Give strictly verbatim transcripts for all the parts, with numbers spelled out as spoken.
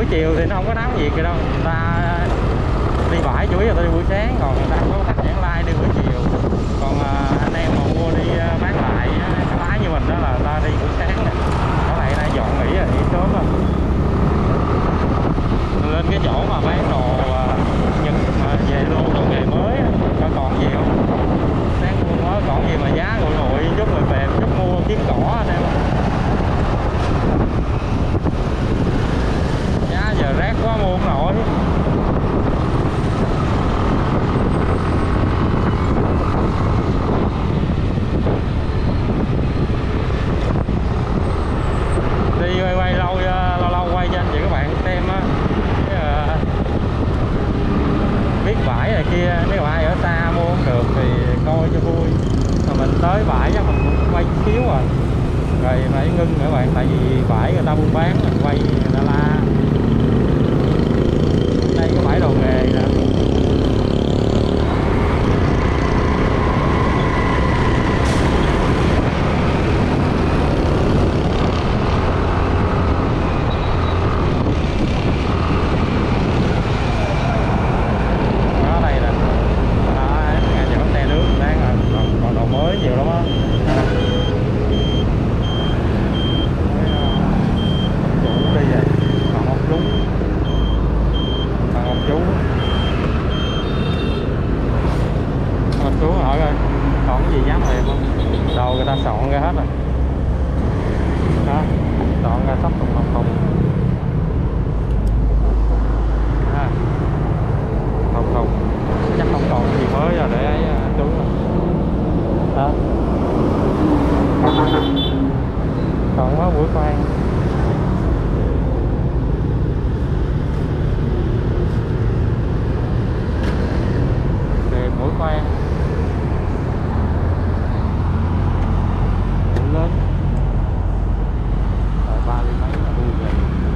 chiều thì nó không có náo nhiệt gì đâu, người ta đi bãi chủ yếu là ta đi buổi sáng, còn người ta không có khách vãng lai đi buổi chiều. Còn à, anh em mà mua đi bán lại cái lái như mình đó là ta đi buổi sáng nè. Ở này nay dọn nghỉ rồi, nghỉ sớm rồi. Lên cái chỗ mà bán đồ Nhật mà về luôn đồ nghề mới coi còn gì không. Sáng mua mới còn gì mà giá nguội nguội chút rồi về chút mua kiếm cỏ anh em. Giá giờ rác quá mua không nổi. Đi quay quay lâu lâu lâu quay cho anh chị các bạn xem á, biết bãi này kia nếu ai ở xa mua không được thì coi cho vui. Mà mình tới bãi chắc mình cũng quay chút xíu rồi rồi phải ngưng nữa các bạn, tại vì bãi người ta buôn bán mình quay người ta la. Đây có bãi đồ nghề nè. Nhiều lắm á. Chủ đi rồi, còn một chú, còn một chú, một chú hỏi coi còn cái gì dám liền không? Đầu người ta soạn ra hết rồi, đó, soạn ra sắp thùng thùng thùng, thùng thùng, chắc không còn gì mới rồi để ấy chú rồi. Đó. Còn quá buổi khoan. Về buổi khoan cũng lớn rồi, ba mươi mấy là đuôi về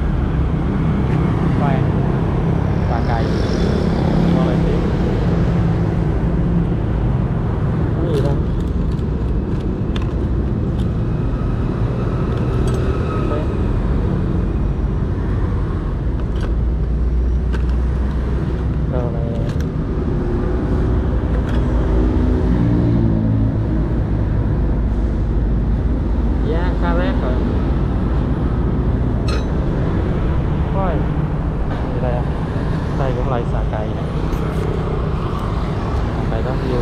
khoan ba cây qua bên tiếp cái gì đâu. Lại xà cày này, đây đó vô.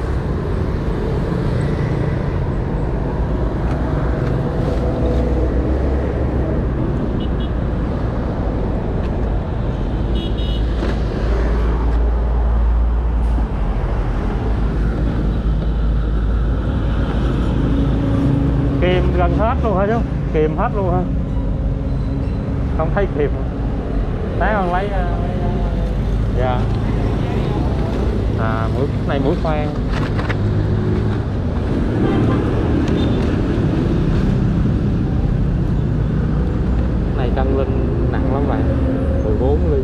Kìm gần hết luôn hả chú? Kìm hết luôn hả? Không thấy kìm. Thấy không lấy. Dạ. À, mũi này mũi khoan. Này cân linh nặng lắm bạn, mười bốn ly.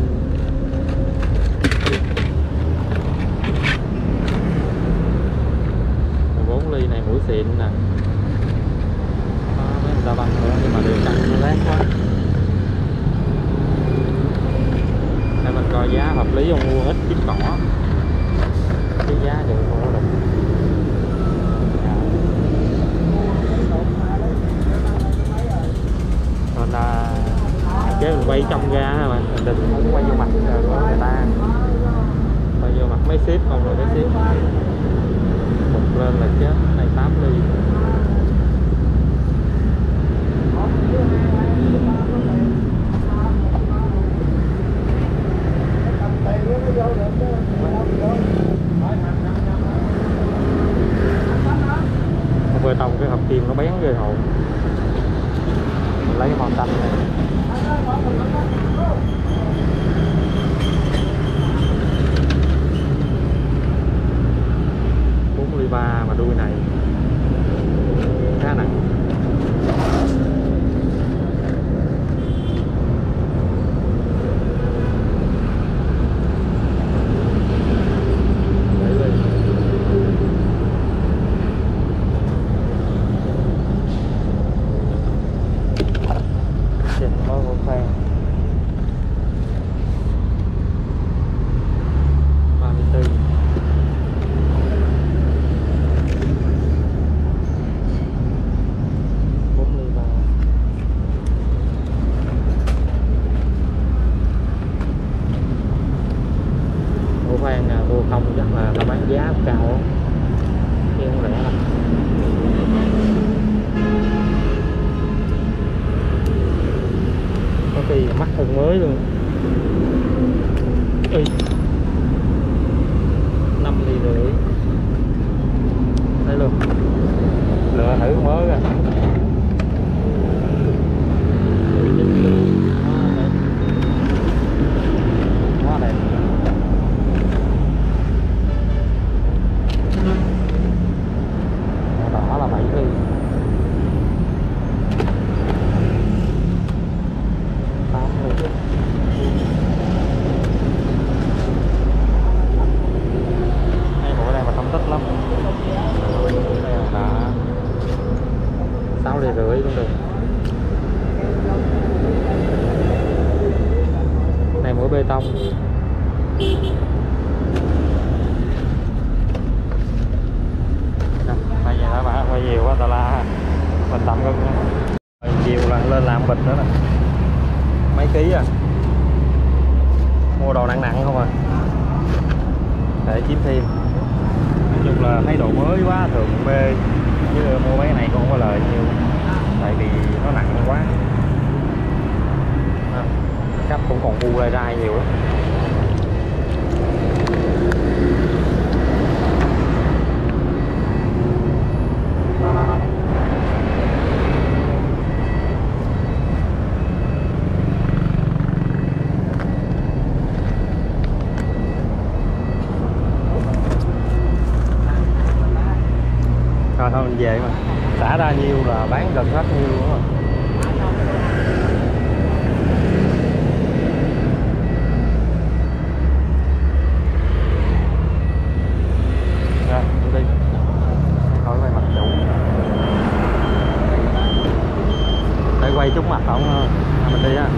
mười bốn ly này mũi xịn nè. Đó, mấy người ta băng nữa nhưng mà đều căng nó lát quá. Để mình coi giá hợp lý không, mua ít kiếm cỏ cái giá được mua được. Nên là chế mình quay trong ra hả bạn, mình đừng không quay vô mặt của người ta, quay vô mặt mấy ship không rồi cái ship một lên là chết. Này tám ly. Bê tông cái hộp kim nó bén ghê hồn. Mình lấy cái màu xanh này. bốn ly ba mà đuôi này khá nặng. Chứ không rẻ đâu. Có khi mắc hơn mới luôn. Ui. năm ly rưỡi. Đây luôn. Lựa thử mới rồi. Quá đẹp. Màu đỏ là bảy ly. tám ly. Đây bộ này mà không thích lắm. Đây là đã sáu ly rưỡi cũng được. Này mũi bê tông. Bây giờ các bạn quay nhiều quá tao la mình tạm ngưng nha. Chiều là lên làm bịch nữa nè. Mấy ký à. Mua đồ nặng nặng không à. Để kiếm thêm. Nói chung là thấy đồ mới quá thường bê. Chứ mua mấy cái này cũng không có lời nhiều. Tại vì nó nặng quá. Khách cũng còn bu rai rai nhiều lắm. Thôi thôi mình về mà xả ra nhiêu là bán gần hết nhiêu đúng không? Rồi đi thôi quay mặt chủ để quay chút mặt ổng à, mình đi á.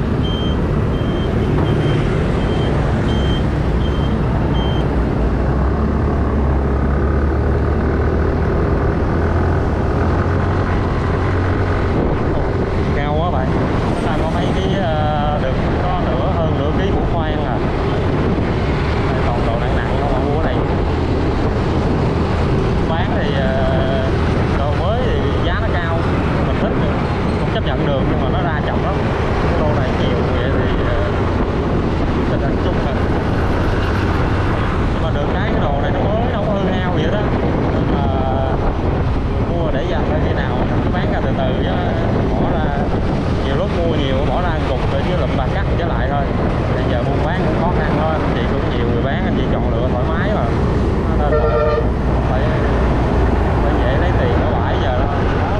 Nhận được nhưng mà nó ra chậm lắm. Cái lô này nhiều vậy thì tình hình chung mà. Nhưng mà được cái cái đồ này nó mới, nó không hư hao vậy đó. Nên là mua để dành ra khi nào nó bán ra từ từ chứ bỏ ra nhiều lúc mua nhiều bỏ ra cục rồi chứ lụm bà cắt trở lại thôi. Bây giờ buôn bán cũng khó khăn thôi, anh chị cũng nhiều người bán, anh chị chọn lựa thoải mái mà. Nên là phải phải dễ lấy tiền nó bãi giờ đó.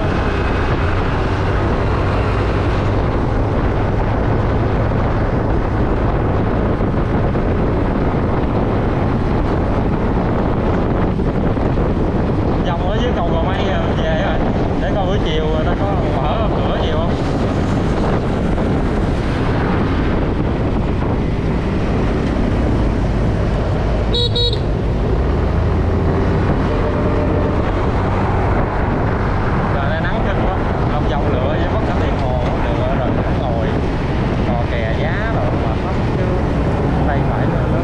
Với cầu Gò Mây về rồi để coi buổi chiều ta có mở cửa nhiều không. Giờ đây nắng kinh quá, lòng vòng lựa với mất cả tiền hồ lựa rồi ngồi cò kè giá rồi mà hết chứ đây phải lớn.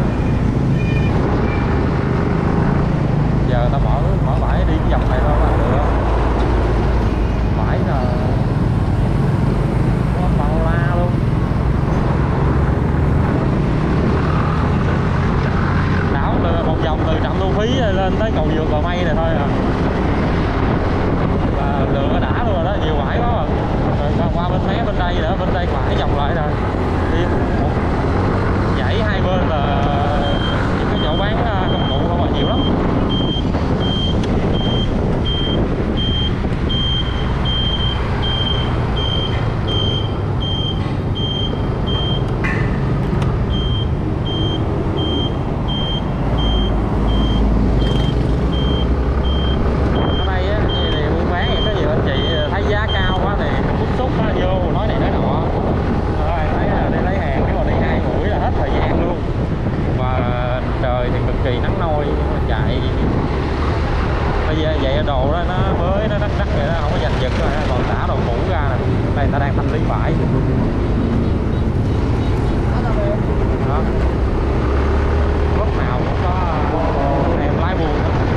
Giờ ta mở mở bãi đi dòng này đâu là được. Bãi là có bao la luôn. Đảo từ một vòng từ trạm thu phí lên tới cầu vượt Gò Mây này thôi à. Là lựa đã luôn rồi đó, nhiều bãi quá rồi. Rồi qua bên mé bên đây nữa, bên đây phải vòng lại rồi. Đi một dãy hai bên là những cái chỗ bán công cụ không là nhiều lắm. Kỳ nắng nôi chạy bây giờ vậy đồ đó nó mới nó đắt đắt vậy đó, không có giành giật rồi, còn xả đồ cũ ra nè. Đây người ta đang thanh lý bãi đó. Lúc nào cũng có em lái buôn đó.